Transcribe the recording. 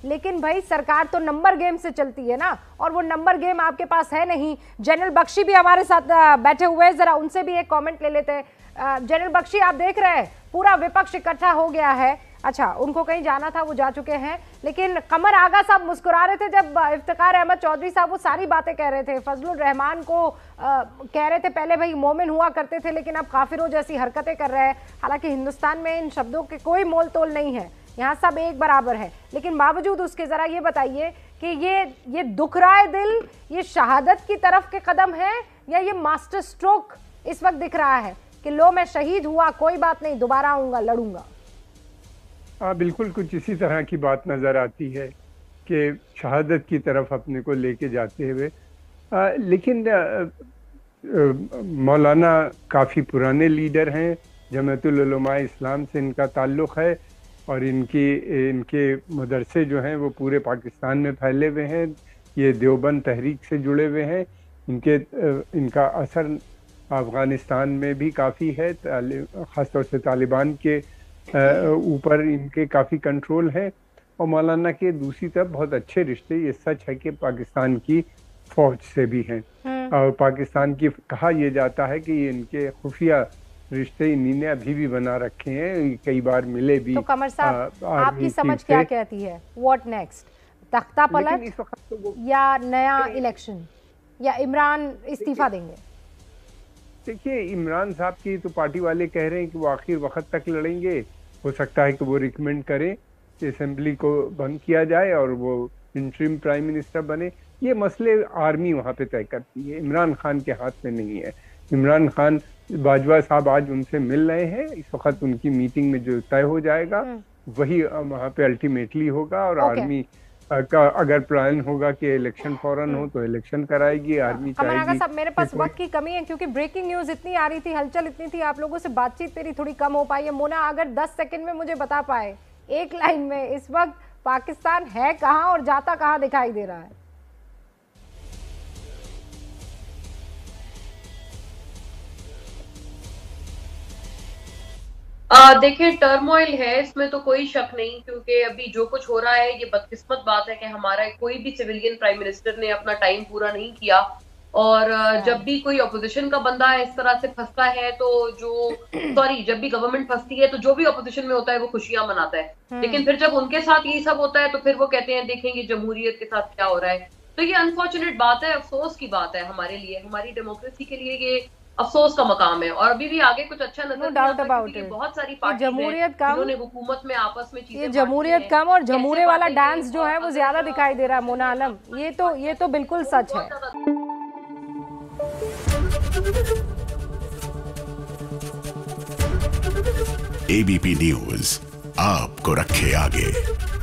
लेकिन भाई सरकार तो नंबर गेम से चलती है ना, और वो नंबर गेम आपके पास है नहीं। जनरल बख्शी भी हमारे साथ बैठे हुए हैं, जरा उनसे भी एक कमेंट ले लेते हैं। जनरल बख्शी, आप देख रहे हैं पूरा विपक्ष इकट्ठा हो गया है। अच्छा, उनको कहीं जाना था, वो जा चुके हैं, लेकिन कमर आगा साहब मुस्कुरा रहे थे जब इफ्तिकार अहमद चौधरी साहब वो सारी बातें कह रहे थे। फजलुर रहमान को कह रहे थे पहले भाई मोमिन हुआ करते थे, लेकिन अब काफिरों जैसी हरकतें कर रहे हैं। हालांकि हिंदुस्तान में इन शब्दों के कोई मोल तोल नहीं है, यहाँ सब एक बराबर है, लेकिन बावजूद उसके जरा ये बताइए कि ये दुख रहा है दिल, ये शहादत की तरफ के कदम है, या ये मास्टर स्ट्रोक इस वक्त दिख रहा है कि लो मैं शहीद हुआ, कोई बात नहीं, दोबारा आऊंगा, लड़ूंगा? बिल्कुल कुछ इसी तरह की बात नज़र आती है कि शहादत की तरफ अपने को लेके जाते हुए। लेकिन मौलाना काफ़ी पुराने लीडर हैं, जमातुल उलमा इस्लाम से इनका ताल्लुक़ है, और इनके मदरसे जो हैं वो पूरे पाकिस्तान में फैले हुए हैं। ये देवबंद तहरीक से जुड़े हुए हैं। इनका असर अफ़गानिस्तान में भी काफ़ी है, ख़ासतौर से तालिबान के ऊपर इनके काफ़ी कंट्रोल है। और मौलाना के दूसरी तरफ बहुत अच्छे रिश्ते, ये सच है कि पाकिस्तान की फ़ौज से भी हैं, और पाकिस्तान की कहा यह जाता है कि इनके खुफिया रिश्ते इन्हीं ने अभी भी बना रखे हैं, कई बार मिले भी। तो कमर साहब, आपकी समझ क्या कहती है? What next? तख्ता पलट तो या नया इलेक्शन, या इमरान इस्तीफा देंगे? देखिए, इमरान साहब की तो पार्टी वाले कह रहे हैं कि वो आखिर वक्त तक लड़ेंगे। हो सकता है कि वो रिकमेंड करें कि असेंबली को बंद किया जाए और वो इंटरिम प्राइम मिनिस्टर बने। ये मसले आर्मी वहाँ पे तय करती है, इमरान खान के हाथ में नहीं है। इमरान खान, बाजवा साहब आज उनसे मिल रहे हैं, इस वक्त उनकी मीटिंग में जो तय हो जाएगा वही वहाँ पे अल्टीमेटली होगा। और आर्मी का अगर प्लान होगा कि इलेक्शन फौरन हो तो इलेक्शन कराएगी आर्मी, चाहेगी। सब मेरे पास वक्त की कमी है, क्योंकि ब्रेकिंग न्यूज इतनी आ रही थी, हलचल इतनी थी, आप लोगों से बातचीत मेरी थोड़ी कम हो पाई है। मोना, अगर 10 सेकंड में मुझे बता पाए एक लाइन में, इस वक्त पाकिस्तान है कहाँ और जाता कहाँ दिखाई दे रहा है? देखिए, टर्मोइल है, इसमें तो कोई शक नहीं, क्योंकि अभी जो कुछ हो रहा है ये बदकिस्मत बात है कि हमारा कोई भी सिविलियन प्राइम मिनिस्टर ने अपना टाइम पूरा नहीं किया। और जब भी कोई अपोजिशन का बंदा इस तरह से फंसता है तो जब भी गवर्नमेंट फंसती है तो जो भी अपोजिशन में होता है वो खुशियां मनाता है, लेकिन फिर जब उनके साथ यही सब होता है तो फिर वो कहते हैं देखेंगे जमहूरियत के साथ क्या हो रहा है। तो ये अनफॉर्चुनेट बात है, अफसोस की बात है हमारे लिए, हमारी डेमोक्रेसी के लिए ये अफसोस का मकाम है। और अभी भी आगे कुछ अच्छा नजर नहीं आता, क्योंकि बहुत सारी पार्टियां जिन्होंने हुकूमत में आपस में चीजें, जमहूरियत कम और जमहूरे वाला डांस जो है वो ज्यादा दिखाई दे रहा है। मोना आलम, ये तो बिल्कुल सच है। एबीपी न्यूज आपको रखे आगे।